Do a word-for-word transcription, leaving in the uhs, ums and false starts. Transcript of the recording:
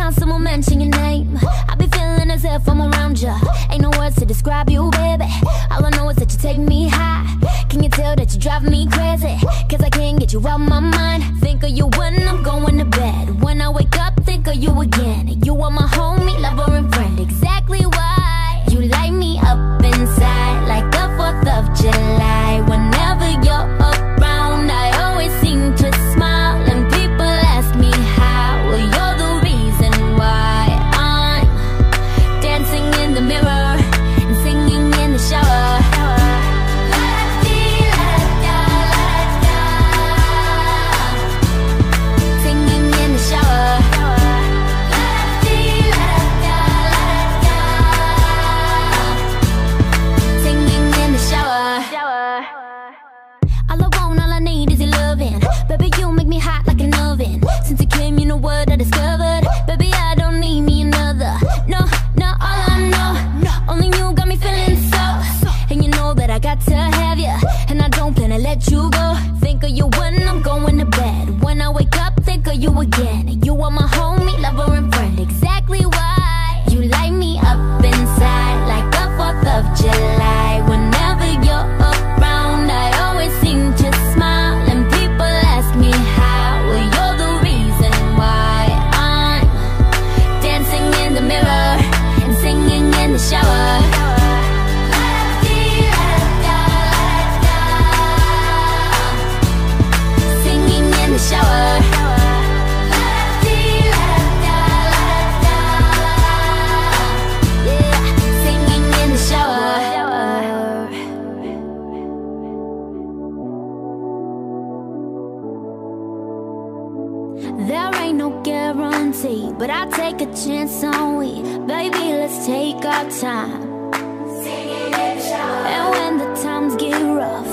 time someone mention your name, I be feeling as if I'm around you. Ain't no words to describe you, baby. All I know is that you take me high. Can you tell that you drive me crazy? Cause I can't get you out my mind. Think of you when I'm going to bed. When I wake up, think of you again. You are my homie, lover and friend. Exactly why you light me up inside like the fourth of July. Whenever you're around, I always seem to smile. And people ask me how. Well, you're the reason why I'm dancing in the mirror and singing in the shower. Baby, you make me hot like an oven. Since you came, you know what I discovered. Baby, I don't need me another. No, no, all I know, only you got me feeling so. And you know that I got to have you, and I don't plan to let you go. Think of you when I'm going to bed. When I wake up, think of you again. You are my homie, lover and friend. Exactly why you light me up inside like the fourth of July. Whenever you're around, I always seem to smile. And people ask me how. Well, you're the reason why I'm dancing in the mirror and singing in the shower. Singing in the shower. There ain't no guarantee, but I'll take a chance on we. Baby, let's take our time. And when the times get rough,